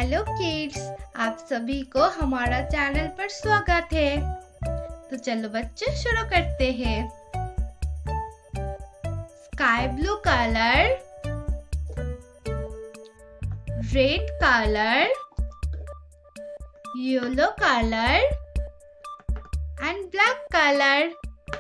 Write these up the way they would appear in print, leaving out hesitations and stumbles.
Hello kids, आप सभी को हमारा चैनल पर स्वागत है। तो चलो बच्चे शुरू करते हैं। Sky blue colour, red colour, yellow colour and black colour.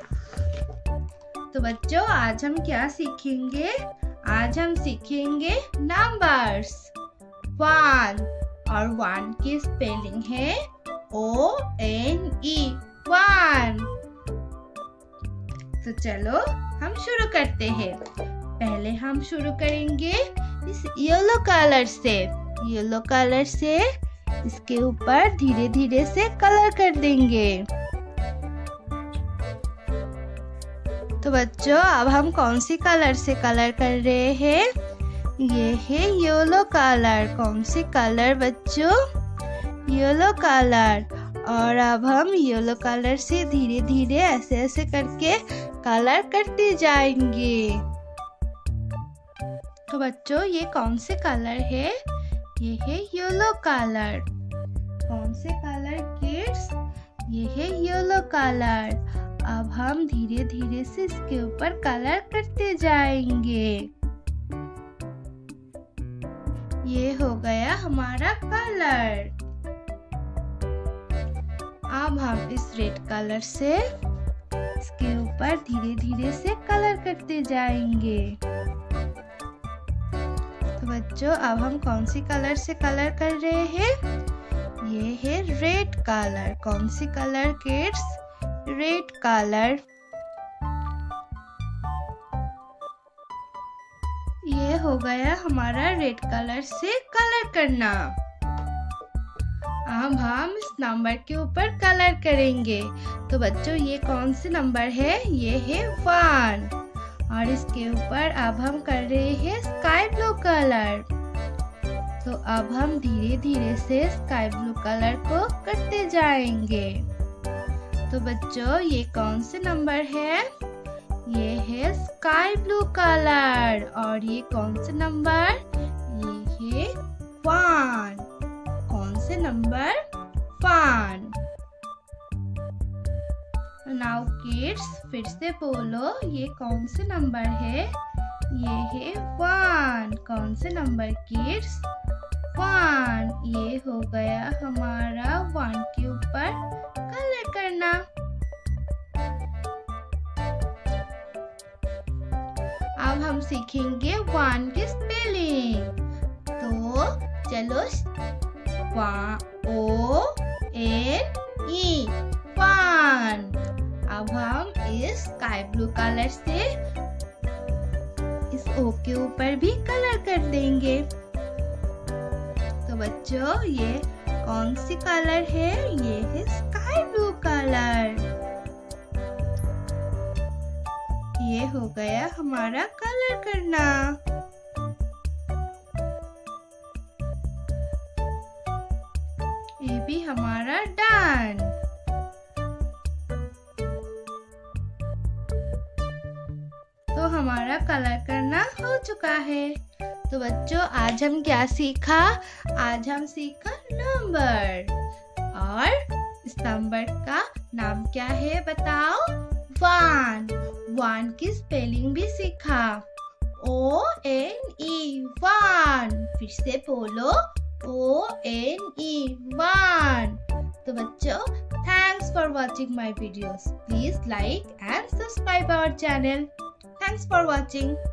तो बच्चों आज हम क्या सीखेंगे? आज हम सीखेंगे नंबर्स। 1 और 1 की स्पेलिंग है ONE 1। तो चलो हम शुरू करते हैं। पहले हम शुरू करेंगे इस येलो कलर से। येलो कलर से इसके ऊपर धीरे धीरे से कलर कर देंगे। तो बच्चों अब हम कौन सी कलर से कलर कर रहे हैं? ये है येलो कलर। कौन सी कलर बच्चों? Yellow colour. और अब हम येलो कलर से धीरे धीरे ऐसे ऐसे करके कलर करते जाएंगे। तो बच्चों ये कौन से कलर है? ये है येलो कलर। कौन से कलर किड्स? ये है येलो कलर। अब हम धीरे धीरे से इसके ऊपर कलर करते जाएंगे। ये हो गया हमारा कलर। अब हम इस रेड कलर से इसके ऊपर धीरे धीरे से कलर करते जाएंगे। तो बच्चों अब हम कौन सी कलर से कलर कर रहे हैं? ये है रेड कलर। कौन सी कलर किड्स? Red colour. ये हो गया हमारा रेड कलर से कलर करना। अब हम इस नंबर के ऊपर कलर करेंगे। तो बच्चों ये कौन से नंबर है? ये है 1। और इसके ऊपर अब हम कर रहे हैं स्काई ब्लू कलर। तो अब हम धीरे धीरे से स्काई ब्लू कलर को करते जाएंगे। तो बच्चों ये कौन से नंबर है? ये है स्काई ब्लू कलर। और ये कौन से नंबर? ये है 1। कौन से नंबर? 1। नाउ किड्स फिर से बोलो, ये कौन से नंबर है? ये है 1। कौन से नंबर किड्स? 1। ये हो गया हमारा 1 के ऊपर कलर करना। अब हम सीखेंगे 1 की स्पेलिंग। तो चलो ONE 1। अब हम इस स्काई ब्लू कलर से इस O के ऊपर भी कलर कर देंगे। तो बच्चों ये कौन सी कलर है? ये है स्काई ब्लू कलर। ये हो गया हमारा कलर करना। ये भी हमारा डन। तो हमारा कलर करना हो चुका है। तो बच्चों आज हम क्या सीखा? आज हम सीखा नंबर। और इस नंबर का नाम क्या है बताओ? 1 की स्पेलिंग भी सीखा। ONE 1। फिर से बोलो ONE 1। तो बच्चों thanks for watching my videos. Please like and subscribe our channel. Thanks for watching.